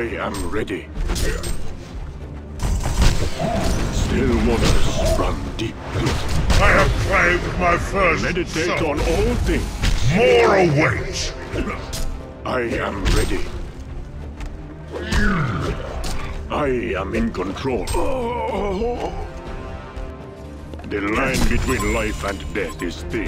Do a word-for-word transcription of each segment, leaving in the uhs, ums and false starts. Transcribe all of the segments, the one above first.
I am ready. Still waters run deep. I have claimed my first Meditate son. on all things. More await. I am ready. I am in control. The line between life and death is thin.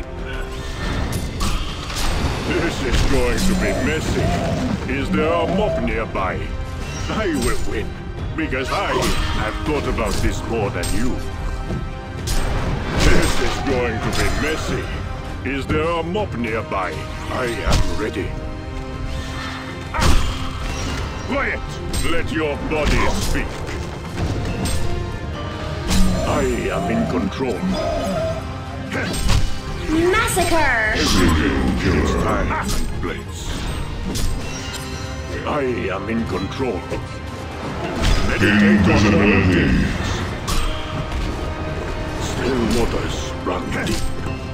This is going to be messy. Is there a mob nearby? I will win, because I have thought about this more than you. This is going to be messy. Is there a mob nearby? I am ready. Quiet! Let your body speak. I am in control. Massacre! Everything is time and place. I am in control. Meditate on all things. Still waters run deep.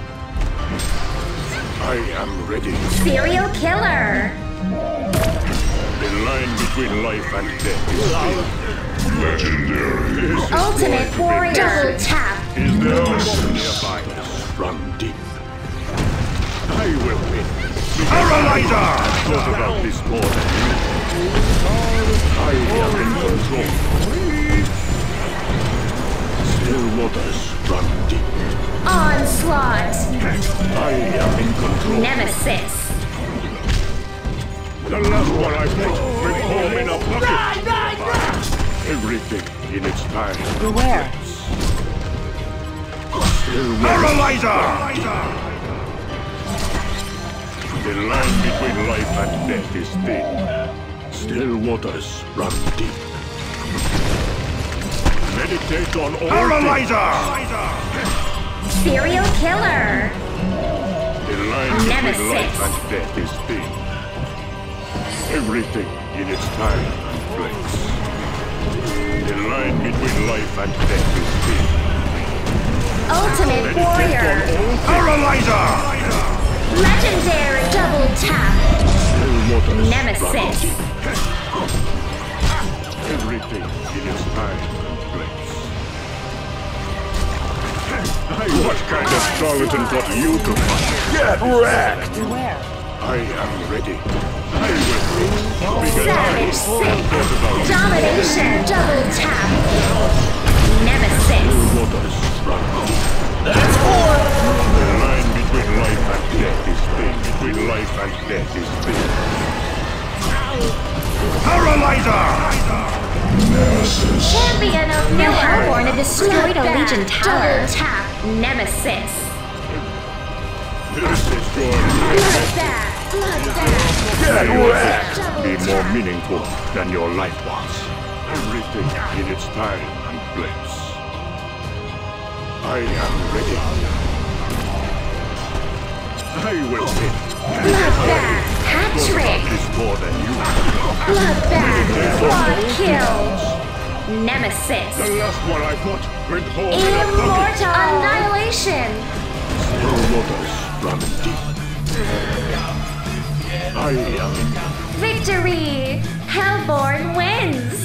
I am ready. Serial killer! The line between life and death is thin. Legendary. This is Ultimate going to be warrior! messy. Double tap! Is there a mob nearby? Run deep. I will win. Paralyzer! I've thought about this more than you. I am in control. Still waters run deep. Onslaught! I am in control. Nemesis! The last one I put will home in a bucket. Everything in its time. Beware. Still Paralyzer! The line between life and death is thin. Still waters run deep. Meditate on all Paralyzer! Serial killer! things. The line Nemesis. between life and death is thin. Everything in its time and place. The line between life and death is thin. Ultimate Meditate warrior! on all things. Paralyzer! Legendary double tap! Still waters run Nemesis! deep. Everything in its time and place. What kind of charlatan got you to fight? Get wrecked! Beware. I am ready. I will win. Because Savage I have thought about this. Domination double tap! Nemesis! Still waters run deep. That's four. The line between life and death is thin. Between life and death is thin. Paralyzer! Champion of Newerth! Hellborn had destroyed a Legion tower! Double tap! Nemesis! This is going to Bloodbath! Bloodbath! Get wrecked! be more meaningful than your life was. Everything in its time and place. I am ready. I will win. Bloodbath! Hat trick! This more than you. Bloodbath! Quad kill! Nemesis! The last one I fought went home in a bucket. Immortal! Annihilation! Still waters run deep. I am Victory! Hellborn wins!